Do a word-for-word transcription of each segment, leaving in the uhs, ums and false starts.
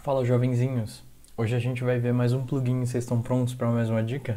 Fala, jovenzinhos. Hoje a gente vai ver mais um plugin. Vocês estão prontos para mais uma dica?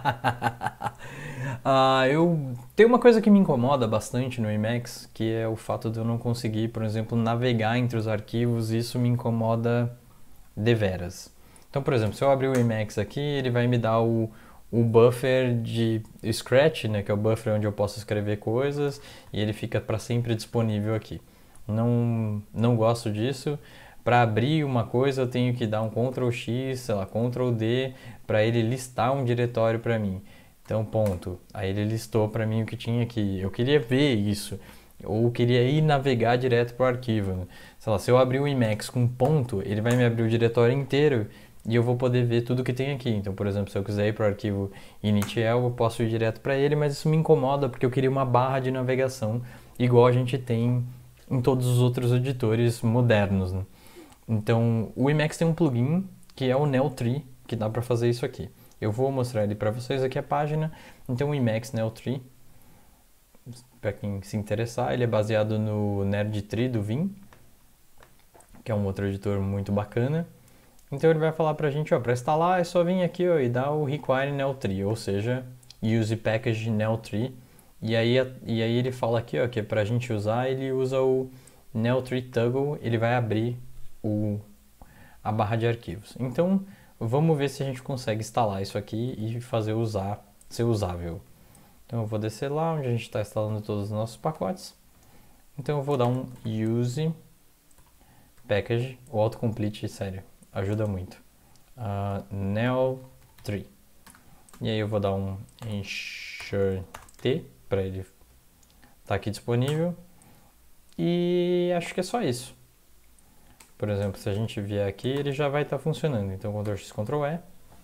Ah, eu tem uma coisa que me incomoda bastante no Emacs, que é o fato de eu não conseguir, por exemplo, navegar entre os arquivos. Isso me incomoda deveras. Então, por exemplo, se eu abrir o Emacs aqui, ele vai me dar o, o buffer de Scratch, né, que é o buffer onde eu posso escrever coisas, e ele fica para sempre disponível aqui. Não, não gosto disso. Para abrir uma coisa, eu tenho que dar um control X, sei lá, control D, para ele listar um diretório para mim. Então, ponto. Aí ele listou para mim o que tinha aqui. Eu queria ver isso, ou queria ir navegar direto para o arquivo. Sei lá, se eu abrir o Emacs com ponto, ele vai me abrir o diretório inteiro e eu vou poder ver tudo que tem aqui. Então, por exemplo, se eu quiser ir para o arquivo initial, eu posso ir direto para ele, mas isso me incomoda porque eu queria uma barra de navegação igual a gente tem em todos os outros editores modernos, né? Então, o Emacs tem um plugin que é o Neotree, que dá para fazer isso aqui. Eu vou mostrar ele para vocês aqui a página. Então, o Emacs Neotree, para quem se interessar, ele é baseado no NerdTree do Vim, que é um outro editor muito bacana. Então, ele vai falar para a gente, ó, para instalar é só vir aqui, ó, e dar o require Neotree, ou seja, use package Neotree. E aí, e aí ele fala aqui, ó, que para a gente usar, ele usa o Neotree Toggle, ele vai abrir o, a barra de arquivos. Então, vamos ver se a gente consegue instalar isso aqui e fazer usar, ser usável. Então, eu vou descer lá onde a gente está instalando todos os nossos pacotes. Então, eu vou dar um use package, o autocomplete, sério, ajuda muito. Uh, Neotree. E aí eu vou dar um ensure T para ele estar tá aqui disponível. E acho que é só isso. Por exemplo, se a gente vier aqui, ele já vai estar tá funcionando. Então, control X, control E.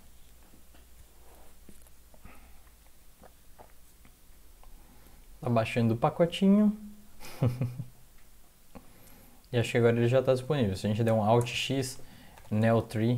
Tá baixando o pacotinho. E acho que agora ele já está disponível. Se a gente der um Alt X, Neotree,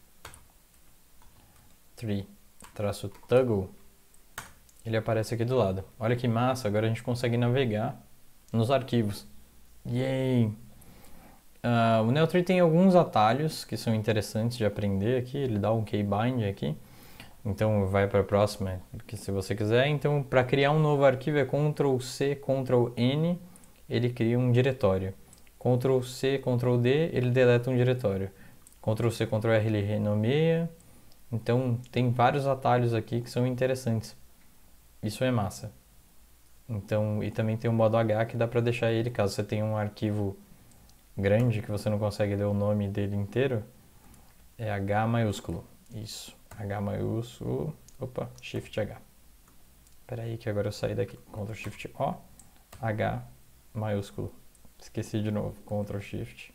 tree, traço toggle, ele aparece aqui do lado. Olha que massa, agora a gente consegue navegar nos arquivos. Yay! Uh, o Neotree tem alguns atalhos que são interessantes de aprender aqui. Ele dá um keybind aqui. Então vai para a próxima, que se você quiser. Então, para criar um novo arquivo é control C, control N, ele cria um diretório. control C, control D, ele deleta um diretório. control C, control R, ele renomeia. Então, tem vários atalhos aqui que são interessantes. Isso é massa. Então, e também tem o modo H que dá para deixar ele, caso você tenha um arquivo grande que você não consegue ler o nome dele inteiro, é H maiúsculo. Isso, H maiúsculo. Opa, Shift H. Espera aí que agora eu saí daqui. Ctrl Shift O, H maiúsculo. Esqueci de novo. Ctrl Shift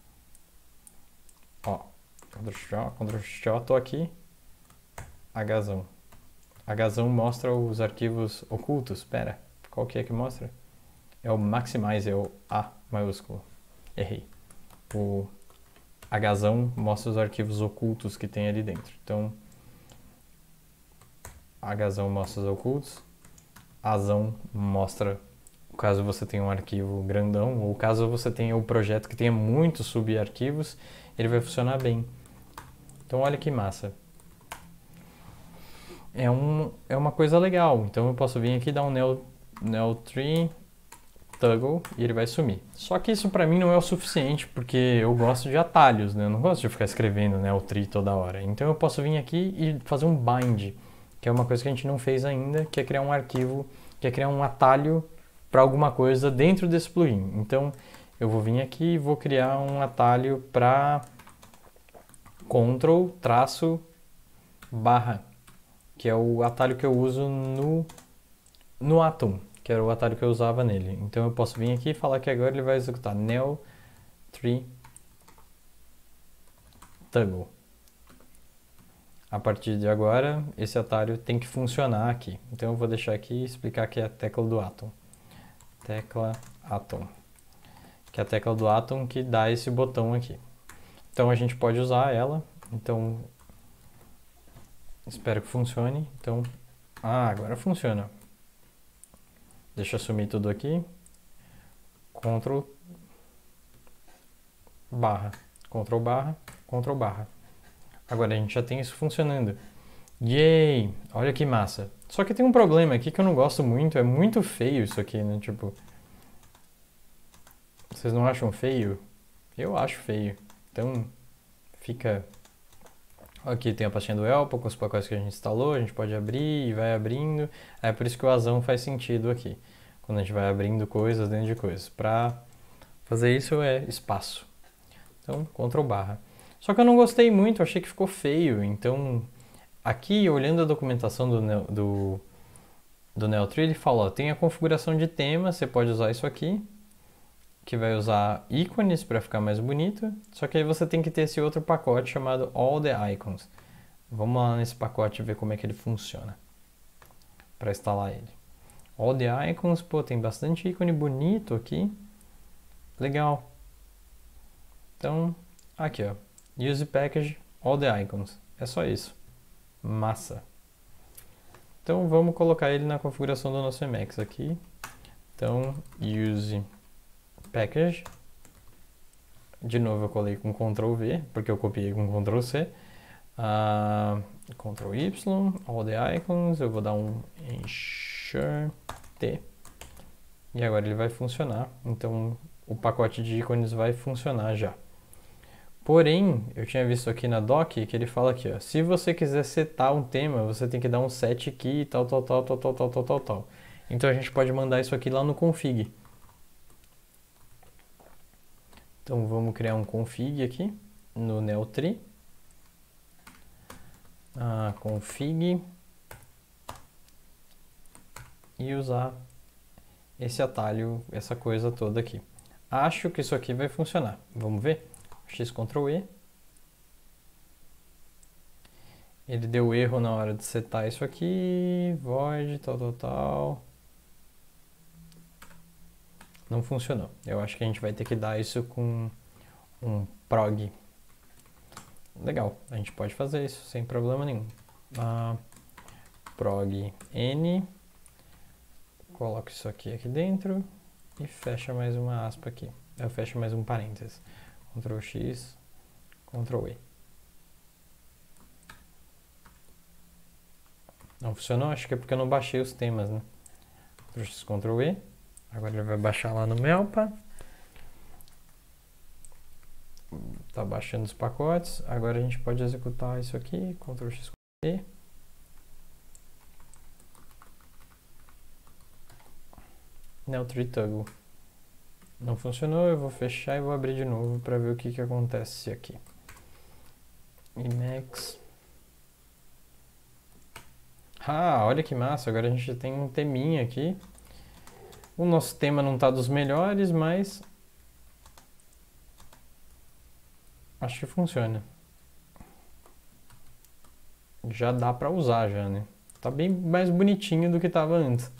O. Ctrl Shift O, Ctrl Shift O, tô aqui. Hzão. Hzão mostra os arquivos ocultos. Espera, qual que é que mostra? É o Maximize, é o A maiúsculo. Errei. O Hzão mostra os arquivos ocultos que tem ali dentro. Então, Hzão mostra os ocultos. Azão mostra caso você tenha um arquivo grandão, ou caso você tenha um projeto que tenha muitos subarquivos, ele vai funcionar bem. Então, olha que massa. É, um, é uma coisa legal. Então, eu posso vir aqui e dar um neo, Neotree Toggle e ele vai sumir. Só que isso para mim não é o suficiente, porque eu gosto de atalhos, né? Eu não gosto de ficar escrevendo Neotree toda hora. Então eu posso vir aqui e fazer um bind, que é uma coisa que a gente não fez ainda, que é criar um arquivo, que é criar um atalho para alguma coisa dentro desse plugin. Então eu vou vir aqui e vou criar um atalho para Ctrl traço barra, que é o atalho que eu uso no, no Atom, que era o atalho que eu usava nele. Então eu posso vir aqui e falar que agora ele vai executar Neotree Toggle. A partir de agora, esse atalho tem que funcionar aqui. Então eu vou deixar aqui e explicar que é a tecla do Atom. Tecla Atom. Que é a tecla do Atom que dá esse botão aqui. Então a gente pode usar ela. Então, espero que funcione. Então, ah, agora funciona. Deixa eu sumir tudo aqui. Ctrl barra. Ctrl barra. Ctrl barra. Agora a gente já tem isso funcionando. Yay! Olha que massa. Só que tem um problema aqui que eu não gosto muito, é muito feio isso aqui, né? Tipo, vocês não acham feio? Eu acho feio. Então, fica... Aqui tem a pastinha do Elpo com os pacotes que a gente instalou, a gente pode abrir e vai abrindo. É por isso que o azão faz sentido aqui, quando a gente vai abrindo coisas dentro de coisas. Pra fazer isso é espaço. Então, Ctrl barra. Só que eu não gostei muito, eu achei que ficou feio. Então, aqui, olhando a documentação do, Neo, do, do Neotree, ele fala, ó, tem a configuração de tema, você pode usar isso aqui, que vai usar ícones para ficar mais bonito, só que aí você tem que ter esse outro pacote chamado All the Icons. Vamos lá nesse pacote ver como é que ele funciona, para instalar ele. All the Icons, pô, tem bastante ícone bonito aqui, legal. Então, aqui ó, Use Package All the Icons, é só isso, massa. Então vamos colocar ele na configuração do nosso Emacs aqui, então Use Package, de novo eu colei com Ctrl V, porque eu copiei com Ctrl C, uh, Ctrl Y, All the Icons, eu vou dar um Ensure T, e agora ele vai funcionar, então o pacote de ícones vai funcionar já. Porém, eu tinha visto aqui na doc que ele fala aqui, ó, se você quiser setar um tema, você tem que dar um set aqui, tal, tal, tal, tal, tal, tal, tal, tal, tal. Então a gente pode mandar isso aqui lá no config. Então vamos criar um config aqui no Neotree. Ah, config. E usar esse atalho, essa coisa toda aqui. Acho que isso aqui vai funcionar. Vamos ver? X Ctrl E. Ele deu erro na hora de setar isso aqui. Void, tal, tal, tal. Não funcionou. Eu acho que a gente vai ter que dar isso com um prog. Legal, a gente pode fazer isso sem problema nenhum. Ah, prog n. Coloco isso aqui aqui dentro e fecha mais uma aspa aqui. Eu fecho mais um parênteses. Ctrl X, Ctrl E. Não funcionou? Acho que é porque eu não baixei os temas, né? Ctrl X, Ctrl E. Agora ele vai baixar lá no Melpa. Tá baixando os pacotes. Agora a gente pode executar isso aqui. Ctrl X, Ctrl E. Neotree Toggle. Não funcionou, eu vou fechar e vou abrir de novo para ver o que, que acontece aqui. Emacs. Ah, olha que massa, agora a gente tem um teminha aqui. O nosso tema não está dos melhores, mas acho que funciona. Já dá para usar já, né? Tá bem mais bonitinho do que estava antes.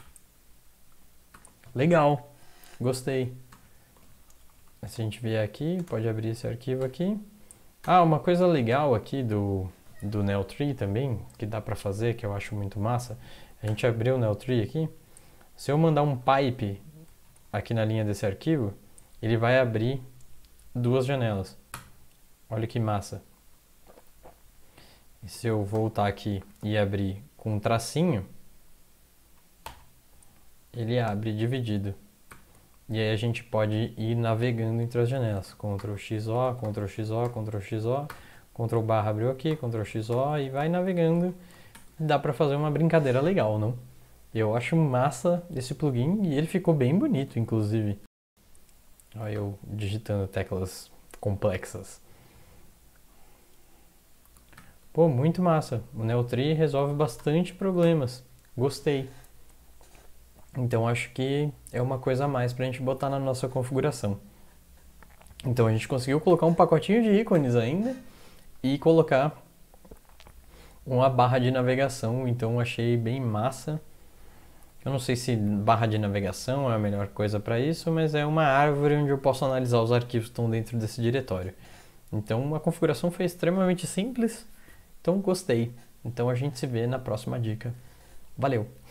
Legal. Gostei. Se a gente vier aqui, pode abrir esse arquivo aqui. Ah, uma coisa legal aqui do, do Neotree também, que dá pra fazer, que eu acho muito massa. A gente abriu o Neotree aqui. Se eu mandar um pipe aqui na linha desse arquivo, ele vai abrir duas janelas. Olha que massa. E se eu voltar aqui e abrir com um tracinho, ele abre dividido. E aí a gente pode ir navegando entre as janelas. Ctrl X O, Ctrl X O, Ctrl X O, Ctrl barra abriu aqui, Ctrl X O e vai navegando. Dá pra fazer uma brincadeira legal, não? Eu acho massa esse plugin e ele ficou bem bonito, inclusive. Olha eu digitando teclas complexas. Pô, muito massa. O Neotree resolve bastante problemas. Gostei. Então acho que é uma coisa a mais pra gente botar na nossa configuração. Então a gente conseguiu colocar um pacotinho de ícones ainda e colocar uma barra de navegação, então achei bem massa. Eu não sei se barra de navegação é a melhor coisa para isso, mas é uma árvore onde eu posso analisar os arquivos que estão dentro desse diretório. Então a configuração foi extremamente simples, então gostei. Então a gente se vê na próxima dica. Valeu!